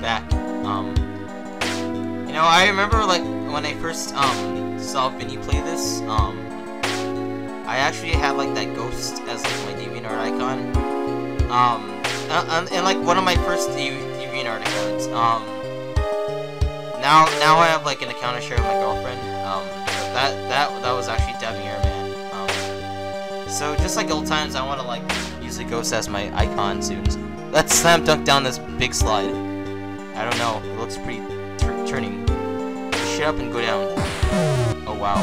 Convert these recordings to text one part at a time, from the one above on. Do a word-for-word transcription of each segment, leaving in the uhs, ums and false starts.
back. Um, you know, I remember like when I first um saw Vinny play this. Um, I actually had like that ghost as like my DeviantArt icon. Um, and, and like one of my first DeviantArt accounts. Um, now now I have like an account I share with my girlfriend. Um, that that that was actually Dabbing Airman. Um, so just like old times, I want to like use the ghost as my icon soon. Let's slam dunk down this big slide. I don't know. It looks pretty turning. Shut up and go down. Oh wow.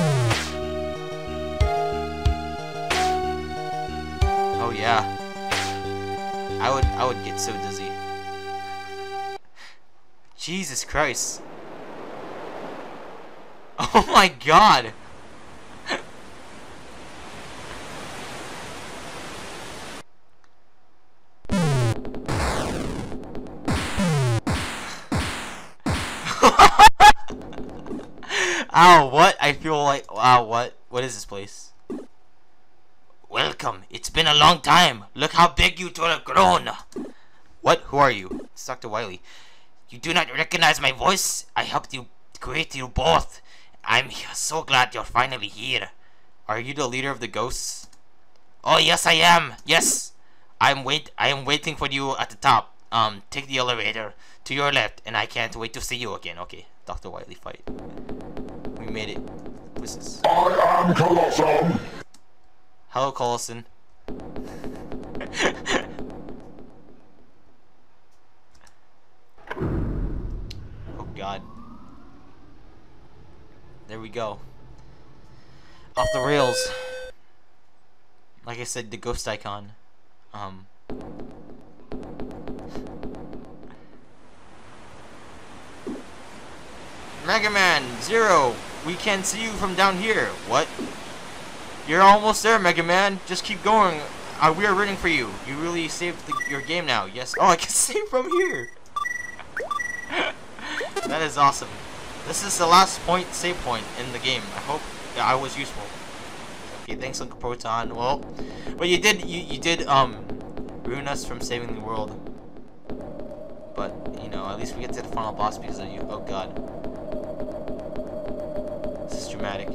Oh yeah. I would I would get so dizzy. Jesus Christ. Oh my god. Ow, what? I feel like, wow, what? What is this place? Welcome. It's been a long time. Look how big you two have grown. What? Who are you? It's Doctor Wily. You do not recognize my voice? I helped you create you both. I'm so glad you're finally here. Are you the leader of the ghosts? Oh, yes, I am. Yes. I'm wait. I am waiting for you at the top. Um, take the elevator to your left, and I can't wait to see you again. Okay, Doctor Wily fight. We made it. What's this? I am Colossum. Hello, Collison. Oh God. There we go. Off the rails. Like I said, the ghost icon. Um. Mega Man Zero, we can see you from down here. What? You're almost there, Mega Man. Just keep going. Uh, we are rooting for you. You really saved the, your game now. Yes. Oh, I can save from here. That is awesome. This is the last point, save point in the game. I hope yeah, I was useful. Okay, thanks, Uncle Proton. Well, but you did, you you did um ruin us from saving the world. But you know, at least we get to the final boss because of you. Oh God. This is dramatic.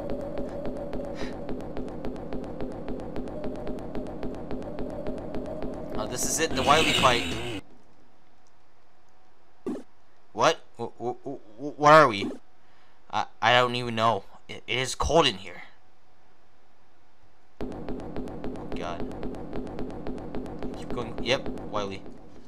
Oh, this is it, the Wily fight. What? What are we? I I don't even know. It, it is cold in here. Oh God. Keep going. Yep, Wily.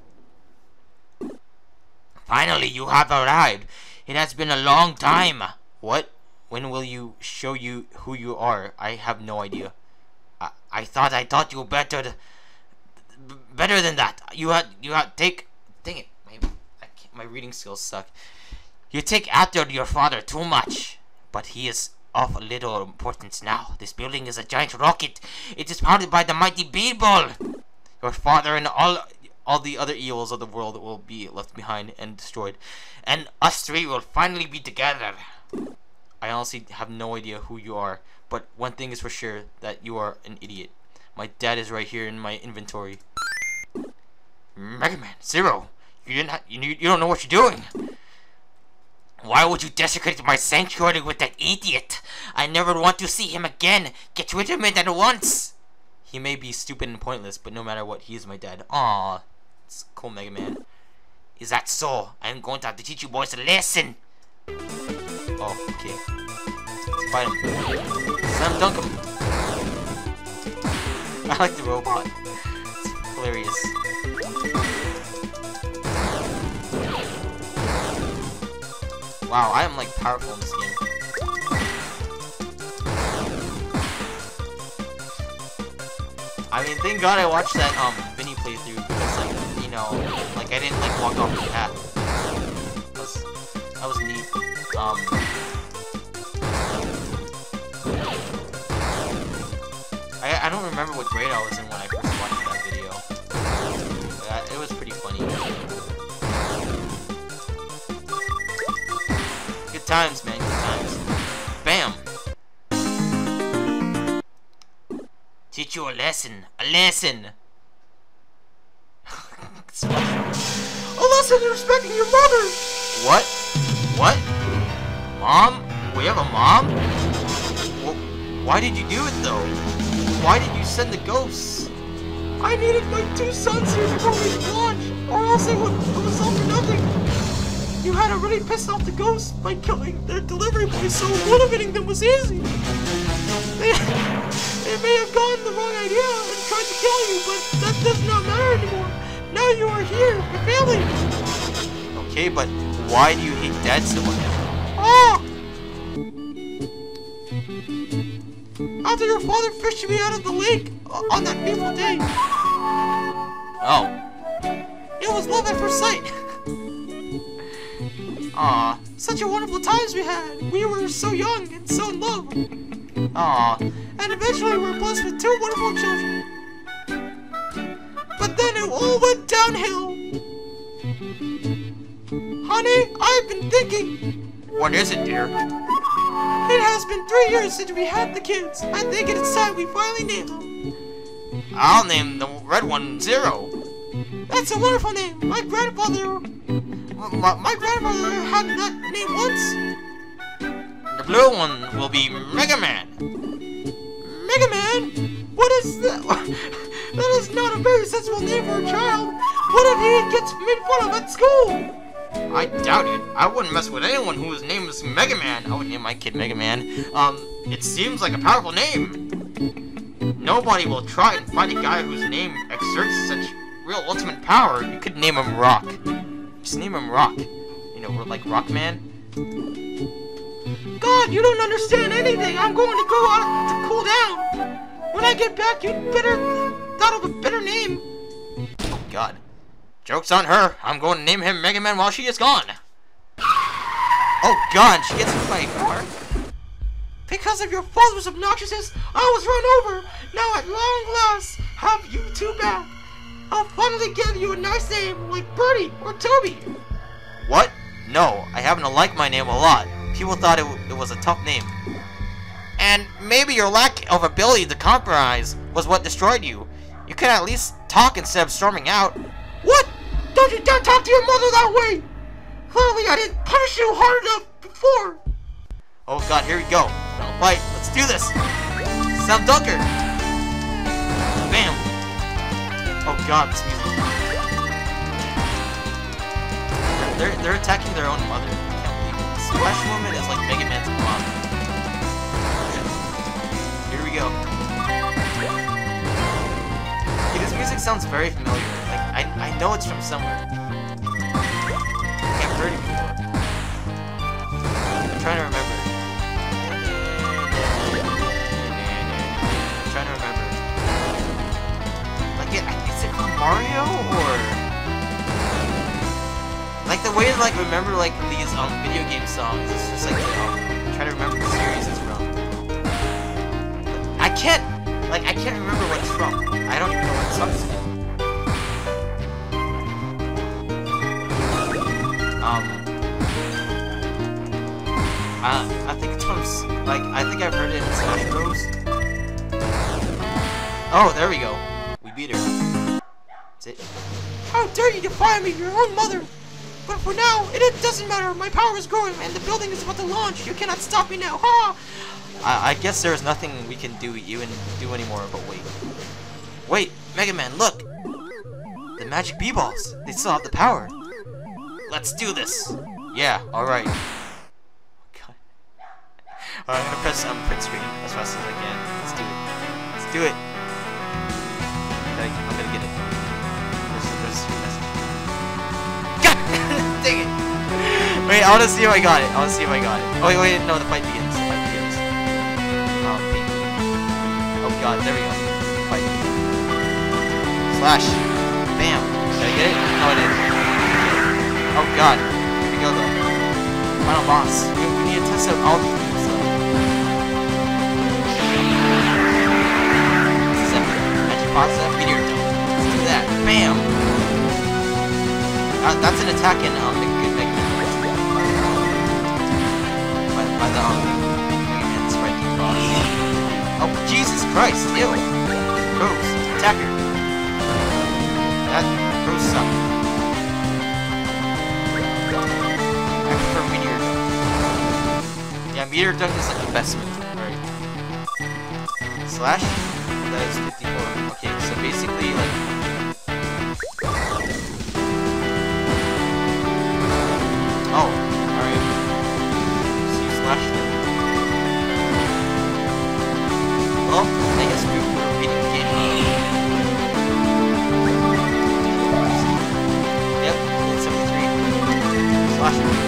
Finally, you have arrived. It has been a long time. What? When will you show you who you are? I have no idea. I I thought I taught you better. Th better than that. You had you had take. Dang it, my I can't, my reading skills suck. You take after your father too much, but he is of little importance now. This building is a giant rocket. It is powered by the mighty Beetle. Your father and all all the other evils of the world will be left behind and destroyed, and us three will finally be together. I honestly have no idea who you are, but one thing is for sure, that you are an idiot. My dad is right here in my inventory. Mega Man Zero, you didn't ha you you don't know what you're doing. Why would you desecrate my sanctuary with that idiot? I never want to see him again. Get rid of him at once. He may be stupid and pointless, but no matter what, he is my dad. Aww, it's cool, Mega Man. Is that so? I'm going to have to teach you boys a lesson. Oh, okay. Let's fight him. Slam dunk him. I like the robot. It's hilarious. Wow, I am like powerful in this game. I mean, thank God I watched that um Vinny playthrough because, like, you know, like I didn't like walk off the path. That was, that was neat. Um. I I don't remember what grade I was in when I first watched that video. But it was pretty funny. Good times, man. Good times. Bam. Teach you a lesson. A lesson. Oh, that's boss isn't respecting your mother! What? What? Mom? We have a mom? Well, why did you do it though? Why did you send the ghosts? I needed my two sons here before we launch, or else it would it was all for nothing. You had already pissed off the ghosts by killing their delivery boys, so eliminating them was easy. They, they may have gotten the wrong idea and tried to kill you, but that does not matter anymore. Now you are here, your family. Okay, but why do you hate Dad so much? Ah! After your father fished me out of the lake uh, on that fateful day. Oh. It was love at first sight. Aw. Such a wonderful times we had. We were so young and so in love. Aw. And eventually we were blessed with two wonderful children. But then it all went downhill. Honey, I've been thinking. What is it, dear? It has been three years since we had the kids. I think it's time we finally name them. I'll name the red one Zero. That's a wonderful name. My grandfather... My, my grandfather had that name once. The blue one will be Megaman. Megaman? What is that? That is not a very sensible name for a child. What if he gets made fun of at school? I doubt it. I wouldn't mess with anyone whose name is Megaman. I would name my kid Megaman. Um, it seems like a powerful name. Nobody will try and fight a guy whose name exerts such real ultimate power. You could name him Rock. Just name him Rock. You know, we're like Rockman. God, you don't understand anything. I'm going to go out to cool down. When I get back, you'd better thought of a better name. Oh, God. Joke's on her. I'm going to name him Megaman while she is gone. Oh, God. She gets hit by a car. Because of your father's obnoxiousness, I was run over. Now at long last, have you two back. I'll finally give you a nice name like Birdie or Toby. What? No, I happen to like my name a lot. People thought it, w it was a tough name. And maybe your lack of ability to compromise was what destroyed you. You could at least talk instead of storming out. What? Don't you dare talk to your mother that way! Clearly I didn't punish you hard enough before. Oh, God, here we go. Fight. Let's do this. Sam Dunker. Bam. Oh, God, this music. They're, they're attacking their own mother. I can't believe it. Splash Woman is like Mega Man's mom. Here we go. Okay, this music sounds very familiar. Like, I, I know it's from somewhere. I've heard it before. I'm trying to remember. I'm trying to remember. Like, is it from Mario, or... Like, the way to, like, remember, like, these, um, video game songs, it's just, like, um, try to remember the series it's from. I can't, like, I can't remember what it's from. I don't even know what song it's from. Um, uh, I think it's from, like, I think I've heard it in Smash Bros. Oh, there we go. We beat her. That's it. How dare you defy me, your own mother! But for now, it, it doesn't matter. My power is growing, and the building is about to launch. You cannot stop me now. Ha! I, I guess there's nothing we can do even do anymore. But wait, wait, Mega Man, look! The magic B-balls. They still have the power. Let's do this. Yeah. All right. God. All right, I'm gonna press um print screen as fast as I can. Let's do it. Let's do it. Okay, I'm gonna get it. There's, there's, there's, God! Dang it! Wait, I wanna see if I got it. I wanna see if I got it. Oh wait, wait, no, the fight begins. The fight begins. Um, wait. Oh God, there we go. Fight. Slash. Bam. Did I get it? No, I didn't. Oh God. Here we go though. Final boss. We, we need to test out all these moves though. This is epic. Magic Pasta, Meteor Dome. Let's do that. Bam! Uh, that's an attack in um, the good Mega Man. By, by the um, Mega Man Sprite boss. Oh, Jesus Christ! Ew! Rose, attack her! That Rose sucked. meter dunk is like investment. Alright. Slash? That is fifty-four. Okay, so basically, like... Oh, alright. So you slash them. Well, I guess we were beating the game. Yep, one seventy-three. Slash them.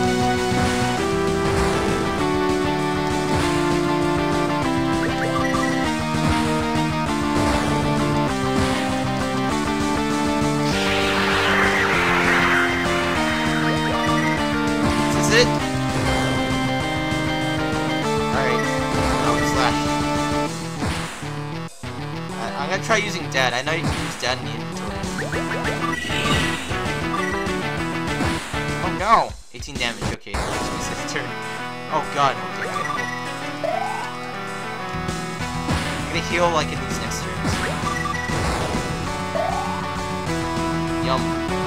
It? Alright, oh, slash. I I'm gonna try using dad. I know you can use dad in the inventory. Oh no! eighteen damage, okay. It's his turn. Oh god, okay, okay. I'm gonna heal like in these next turns. Yum.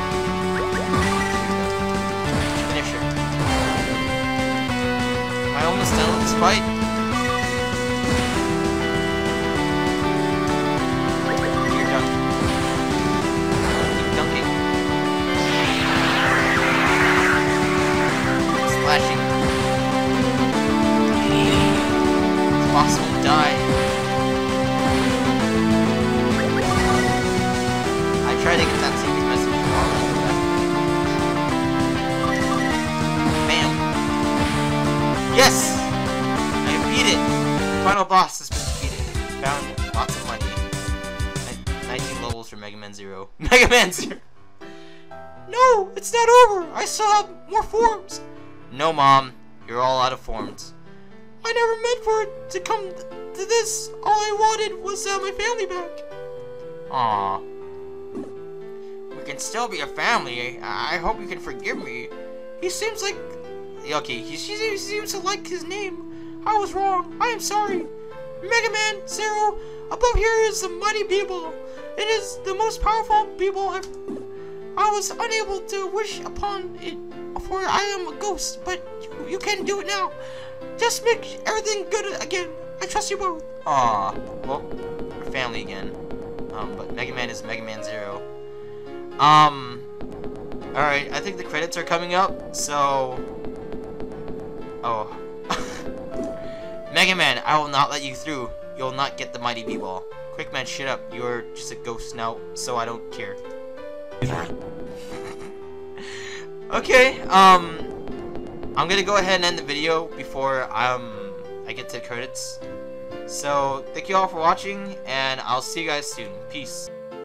I almost done with Sprite. You're done. Keep dunking. Splashing. This boss won't die. I tried to get that secret message from all of that. Yes! I beat it! Final boss has been defeated. Found lots of money. nineteen levels for Mega Man Zero. Mega Man Zero! No! It's not over! I still have more forms! No, Mom. You're all out of forms. I never meant for it to come th to this. All I wanted was to have my family back. Aww. We can still be a family. I hope you can forgive me. He seems like... Okay, he He seems to like his name. I was wrong. I am sorry. Mega Man Zero. Above here is the mighty Beeble. It is the most powerful Beeble I've... I was unable to wish upon it, for I am a ghost, but you, you can do it now. Just make everything good again. I trust you both. Aw, well, we're family again. Um, but Mega Man is Mega Man Zero. Um, alright, I think the credits are coming up, so... Oh. Mega Man, I will not let you through. You'll not get the mighty B-ball. Quick Man, shut up. You're just a ghost now, so I don't care. Okay, um... I'm gonna go ahead and end the video before um I get to the credits. So, thank you all for watching, and I'll see you guys soon. Peace.